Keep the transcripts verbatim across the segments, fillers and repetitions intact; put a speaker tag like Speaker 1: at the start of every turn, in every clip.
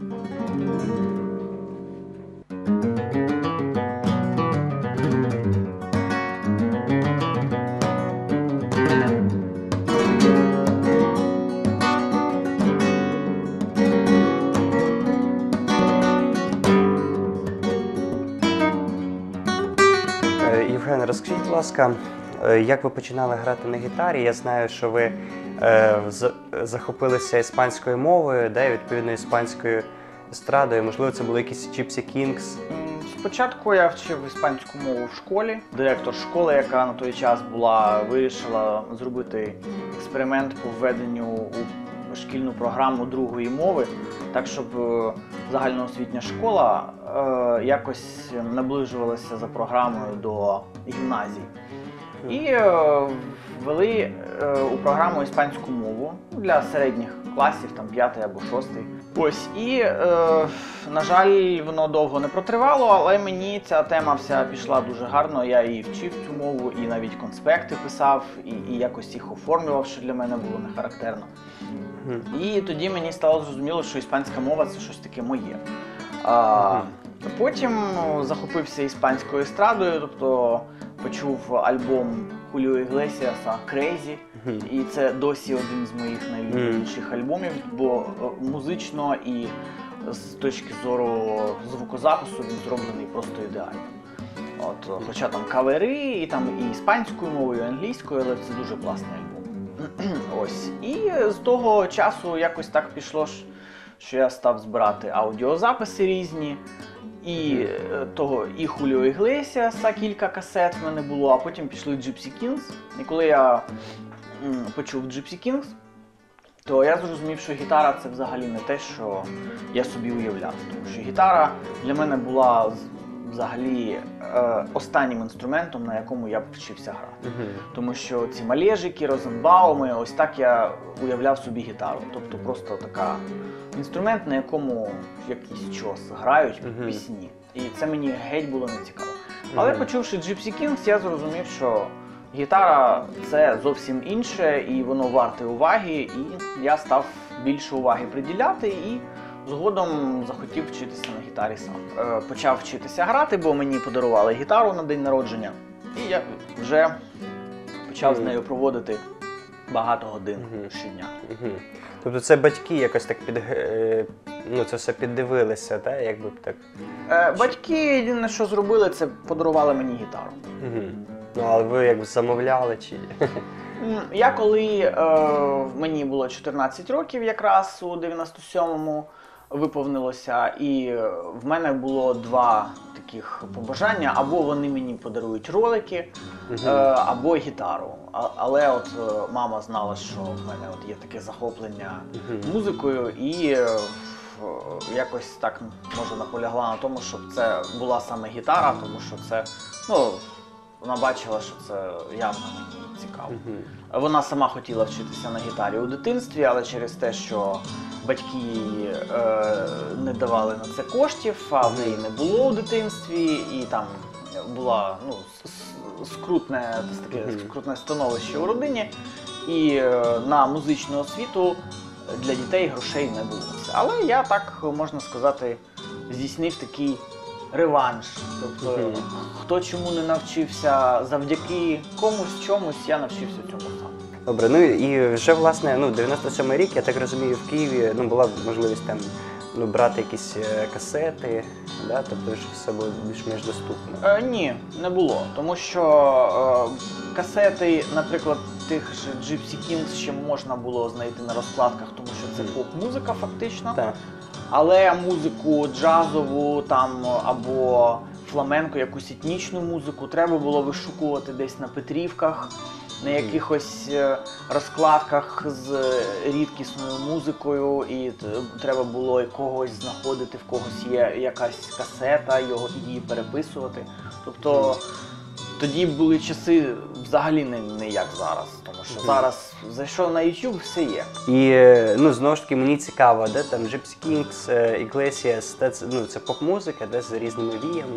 Speaker 1: Євген, розкажіть, будь ласка, як ви починали грати на гітарі? Я знаю, що ви е, захопилися іспанською мовою, да, і відповідно іспанською естрадою. Можливо, це були якісь Gypsy Kings?
Speaker 2: Спочатку я вчив іспанську мову в школі. Директор школи, яка на той час була, вирішила зробити експеримент по введенню у шкільну програму другої мови, так щоб загальноосвітня школа е, якось наближувалася за програмою до гімназії. І е, ввели е, у програму іспанську мову для середніх класів, там п'ятий або шостий. Ось, і, е, на жаль, воно довго не протривало, але мені ця тема вся пішла дуже гарно. Я і вчив цю мову, і навіть конспекти писав, і, і якось їх оформлював, що для мене було не характерно. І тоді мені стало зрозуміло, що іспанська мова – це щось таке моє. А, потім захопився іспанською естрадою, тобто почув альбом Хуліо Іглесіаса «Crazy», і це досі один з моїх найулюбленіших альбомів, бо музично і з точки зору звукозапису він зроблений просто ідеально. От, хоча там кавери, і там і іспанською мовою, і англійською, але це дуже класний альбом. Ось. І з того часу якось так пішло, що я став збирати аудіозаписи різні, і того, і Хуліо Іглесіаса кілька касет в мене було, а потім пішли Gypsy Kings. І коли я м, почув Gypsy Kings, то я зрозумів, що гітара – це взагалі не те, що я собі уявляв. Тому що гітара для мене була взагалі е, останнім інструментом, на якому я б вчився грати. Uh-huh. Тому що ці малежики, розенбауми, ось так я уявляв собі гітару. Тобто просто така інструмент, на якому якийсь час грають uh-huh. пісні. І це мені геть було не цікаво. Uh-huh. Але почувши Gypsy Kings, я зрозумів, що гітара – це зовсім інше, і воно варте уваги, і я став більше уваги приділяти, і згодом захотів вчитися на гітарі сам. Е, почав вчитися грати, бо мені подарували гітару на день народження, і я вже почав mm. з нею проводити багато годин mm-hmm. щодня.
Speaker 1: Mm-hmm. Тобто це батьки якось так під, ну, це все піддивилися, так? Якби так?
Speaker 2: Е, батьки єдине, що зробили, це подарували мені гітару.
Speaker 1: Mm-hmm. Ну, але ви якби замовляли чи?
Speaker 2: Я коли е, мені було чотирнадцять років якраз у дев'яносто сьомому виповнилося, і в мене було два таких побажання: або вони мені подарують ролики, uh-huh. е, або гітару. А, але от е, мама знала, що в мене от є таке захоплення uh-huh. музикою, і е, якось так, може, наполягла на тому, щоб це була саме гітара, тому що це, ну, вона бачила, що це явно мені цікаво. Uh-huh. Вона сама хотіла вчитися на гітарі у дитинстві, але через те, що батьки їй е, не давали на це коштів, а в неї не було у дитинстві, і там було ну, скрутне, таке uh-huh. скрутне становище у родині, і е, на музичну освіту для дітей грошей не було. Але я так, можна сказати, здійснив такий реванш. Тобто, mm-hmm. хто чому не навчився, завдяки комусь чомусь я навчився цьому сам.
Speaker 1: Добре, ну і вже, власне, ну, дев'яносто сьомий рік, я так розумію, в Києві ну, була можливість там ну, брати якісь касети, да? Тобто вже все було більш-менш доступно.
Speaker 2: Е, ні, не було, тому що е, касети, наприклад, тих ж Gypsy Kings ще можна було знайти на розкладках, тому що це mm-hmm. поп-музика фактично. Так. Але музику джазову там або фламенко, якусь етнічну музику треба було вишукувати десь на Петрівках, на якихось розкладках з рідкісною музикою, і треба було когось знаходити, в когось є якась касета, його, її переписувати. Тобто тоді були часи взагалі не, не як зараз, тому що mm-hmm. зараз зайшов на YouTube, все є.
Speaker 1: І, ну, знову ж таки, мені цікаво, де там Gypsy Kings, Iglesias, це, ну, це поп-музика, де з різними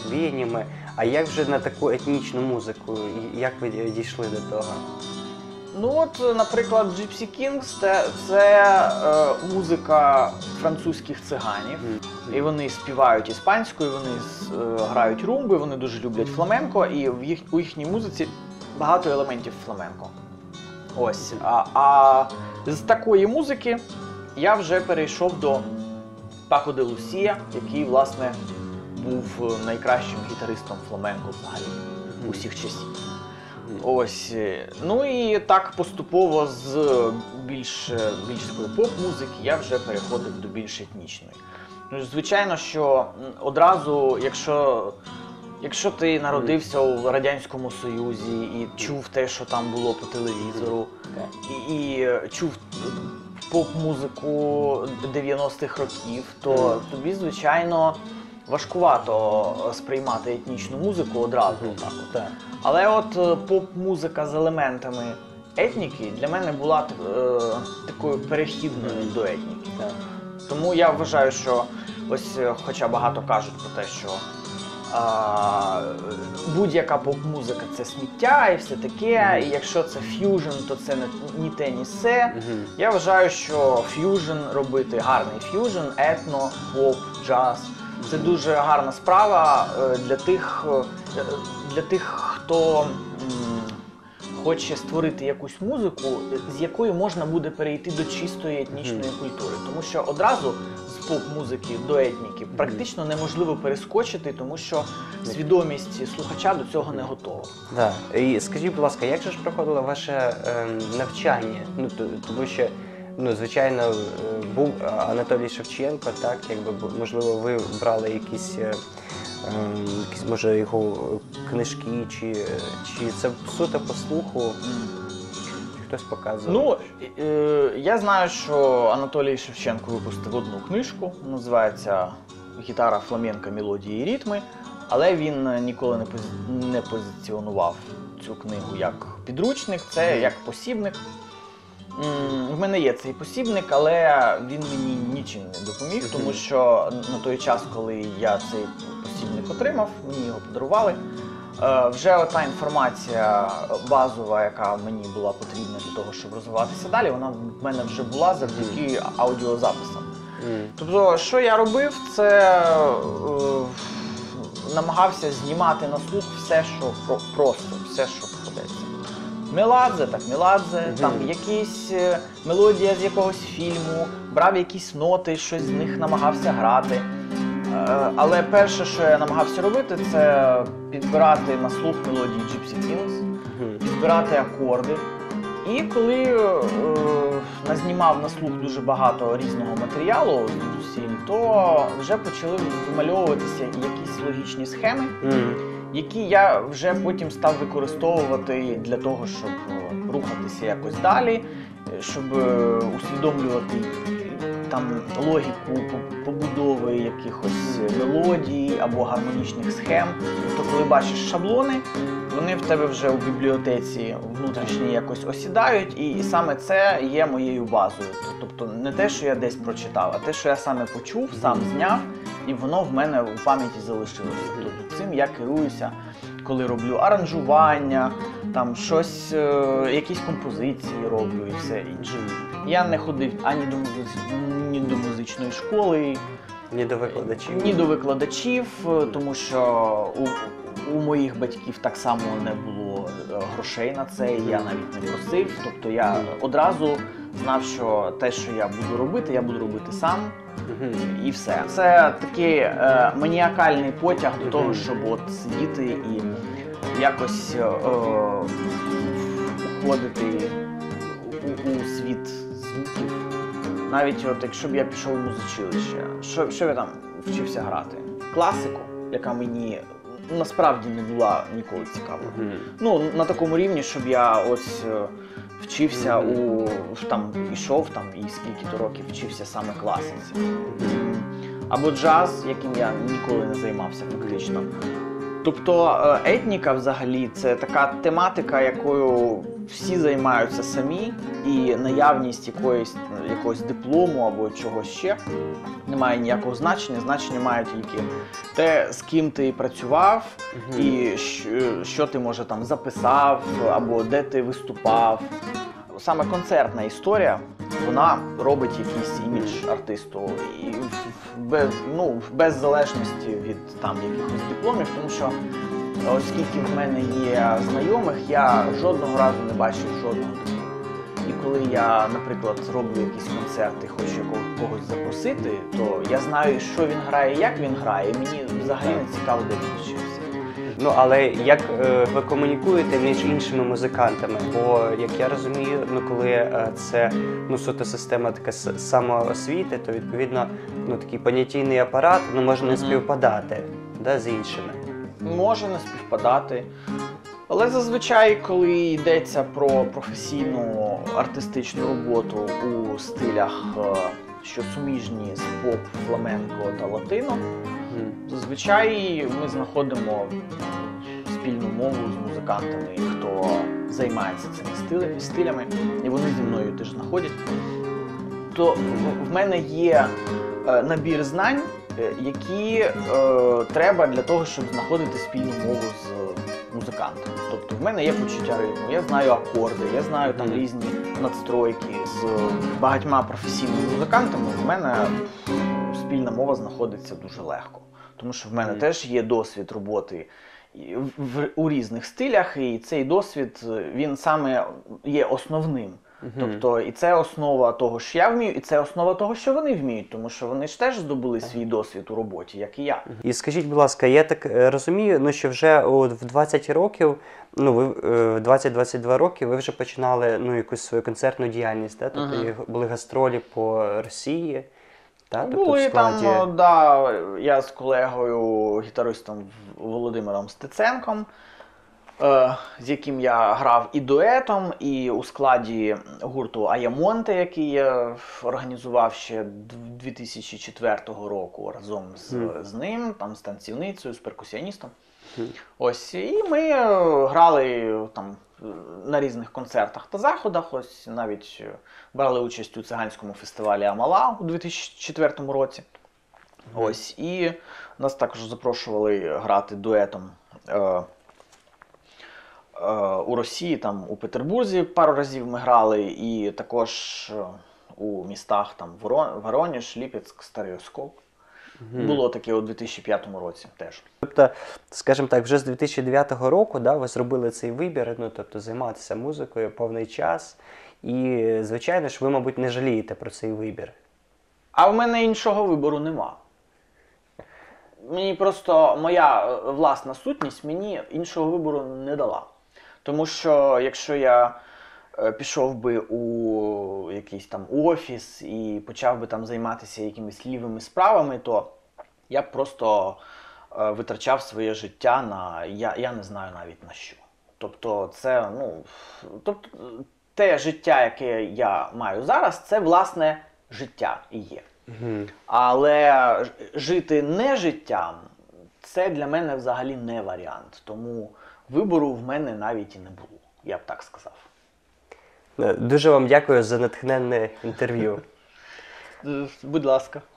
Speaker 1: віяннями, а як вже на таку етнічну музику, як ви дійшли до того?
Speaker 2: Ну от, наприклад, Gypsy Kings це, це е, музика французьких циганів. І вони співають іспанською, вони е, грають румби, вони дуже люблять фламенко, і в їх, у їхній музиці багато елементів фламенко. Ось. А, а з такої музики я вже перейшов до Пако де Лусія, який, власне, був найкращим гітаристом фламенко взагалі усіх часів. Ось. Ну і так поступово з більш, більш такої поп-музики я вже переходив до більш етнічної. Ну, звичайно, що одразу, якщо, якщо ти народився у Радянському Союзі і чув те, що там було по телевізору, і, і чув поп-музику дев'яностих років, то тобі, звичайно, важкувато сприймати етнічну музику одразу. Так, так. Але от поп-музика з елементами етніки для мене була е, такою перехідною mm. до етніки. Так. Тому я вважаю, що ось, хоча багато кажуть про те, що будь-яка поп-музика – це сміття і все таке, mm. і якщо це ф'южн, то це не, ні те, ні се. Mm-hmm. Я вважаю, що ф'южн робити, гарний ф'южн, етно, поп, джаз – це дуже гарна справа для тих, для тих, хто хоче створити якусь музику, з якої можна буде перейти до чистої етнічної mm. культури. Тому що одразу з поп-музики до етніки практично неможливо перескочити, тому що свідомість слухача до цього не готова.
Speaker 1: Да. І скажіть, будь ласка, як же ж проходило ваше е, навчання? Ну, тому що, ну, звичайно, був Анатолій Шевченко, так, якби, можливо, ви брали якісь, е, якісь, може, його книжки, чи, чи це суто по слуху? Хтось показував?
Speaker 2: Ну, е, я знаю, що Анатолій Шевченко випустив одну книжку, називається «Гітара, фламенко, мелодії і ритми», але він ніколи не, пози... не позиціонував цю книгу як підручник, це як посібник. В мене є цей посібник, але він мені нічим не допоміг, тому що на той час, коли я цей посібник отримав, мені його подарували, вже ота інформація базова, яка мені була потрібна для того, щоб розвиватися далі, вона в мене вже була завдяки аудіозаписам. Mm. Тобто, що я робив, це е, намагався знімати на слух все, що про, просто, все, що попадеться. Меладзе, так Меладзе, mm-hmm. там якісь е, мелодія з якогось фільму, брав якісь ноти, щось з них намагався грати. Але перше, що я намагався робити, це підбирати на слух мелодії Gypsy Kings, підбирати акорди. І коли е, назнімав на слух дуже багато різного матеріалу з дідусів, то вже почали вимальовуватися якісь логічні схеми, mm. які я вже потім став використовувати для того, щоб рухатися якось далі, щоб усвідомлювати там логіку побудови якихось мелодій або гармонічних схем. Тобто, коли бачиш шаблони, вони в тебе вже у бібліотеці внутрішній якось осідають, і саме це є моєю базою. Тобто не те, що я десь прочитав, а те, що я саме почув, сам зняв, і воно в мене у пам'яті залишилося. Тобто цим я керуюся, коли роблю аранжування, там щось, е, якісь композиції роблю і все інше. Я не ходив ані до, ні до музичної школи,
Speaker 1: ні до викладачів,
Speaker 2: ні до викладачів, тому що у, у моїх батьків так само не було грошей на це, і я навіть не просив. Тобто я одразу знав, що те, що я буду робити, я буду робити сам. І все. Це такий е, маніакальний потяг до того, щоб от сидіти і якось е, уходити у, у світ звуків. Навіть от, якщо б я пішов у музичилище, що, що я там вчився грати? Класику, яка мені насправді не була ніколи цікава. Mm-hmm. Ну, на такому рівні, щоб я ось вчився у, там, ішов там і скільки-то років вчився саме класиці. Mm-hmm. Або джаз, яким я ніколи не займався фактично. Тобто е, етніка взагалі це така тематика, якою всі займаються самі, і наявність якоїсь, якогось диплому або чогось ще не має ніякого значення. Значення має тільки те, з ким ти працював, угу. і що, що ти, може, там записав, або де ти виступав. Саме концертна історія, вона робить якийсь імідж артисту, і без, ну, без залежності від там якихось дипломів, тому що оскільки в мене є знайомих, я жодного разу не бачив жодного диплому. І коли я, наприклад, роблю якийсь концерт і хочу когось запросити, то я знаю, що він грає, як він грає, і мені взагалі не цікаво, де він вчився.
Speaker 1: Ну, але як е, ви комунікуєте між іншими музикантами? Бо, як я розумію, ну, коли е, це ну, суто система така самоосвіти, то, відповідно, ну, такий понятійний апарат ну, може не співпадати да, з іншими.
Speaker 2: Може не співпадати. Але зазвичай, коли йдеться про професійну артистичну роботу у стилях, що суміжні з поп, фламенко та латино, mm. зазвичай ми знаходимо спільну мову з музикантами, хто займається цими стилями, і вони зі мною теж знаходять. То в мене є набір знань, які е, треба для того, щоб знаходити спільну мову з музикантом. Тобто в мене є почуття ритму, я знаю акорди, я знаю там різні надстройки. З багатьма професійними музикантами в мене спільна мова знаходиться дуже легко. Тому що в мене mm. теж є досвід роботи в, в, у різних стилях, і цей досвід, він саме є основним. Mm-hmm. Тобто і це основа того, що я вмію, і це основа того, що вони вміють, тому що вони ж теж здобули свій досвід у роботі, як і я.
Speaker 1: І скажіть, будь ласка, я так розумію, ну, що вже от в двадцять років, ну, ви в двадцять-двадцять два роки ви вже починали ну, якусь свою концертну діяльність, да? Тобто uh-huh. були гастролі по Росії. Та? Тобто
Speaker 2: були
Speaker 1: в складі...
Speaker 2: там, да, я з колегою, гітаристом Володимиром Стеценком, з яким я грав і дуетом, і у складі гурту Аямонте, який я організував ще дві тисячі четвертого року разом з, mm. з ним, там з танцівницею, з перкусіоністом. Mm. Ось, і ми грали там на різних концертах та заходах, ось навіть брали участь у циганському фестивалі Амала у дві тисячі четвертому році. Mm. Ось, і нас також запрошували грати дуетом у Росії, там у Петербурзі пару разів ми грали, і також у містах там Воронеж, Ліпецьк, Старий Оскол. Mm-hmm. Було таке у дві тисячі п'ятому році теж.
Speaker 1: Тобто, скажімо так, вже з дві тисячі дев'ятого року да, ви зробили цей вибір, ну, тобто займатися музикою повний час, і, звичайно ж, ви, мабуть, не жалієте про цей вибір.
Speaker 2: А в мене іншого вибору нема. Мені просто моя власна сутність мені іншого вибору не дала. Тому що якщо я пішов би у якийсь там офіс і почав би там займатися якимись лівими справами, то я б просто витрачав своє життя на, я, я не знаю навіть на що. Тобто це, ну, тобто те життя, яке я маю зараз, це власне життя і є. Mm-hmm. Але жити не життям, це для мене взагалі не варіант. Тому вибору в мене навіть і не було, я б так сказав.
Speaker 1: Дуже вам дякую за натхненне інтерв'ю.
Speaker 2: Будь ласка.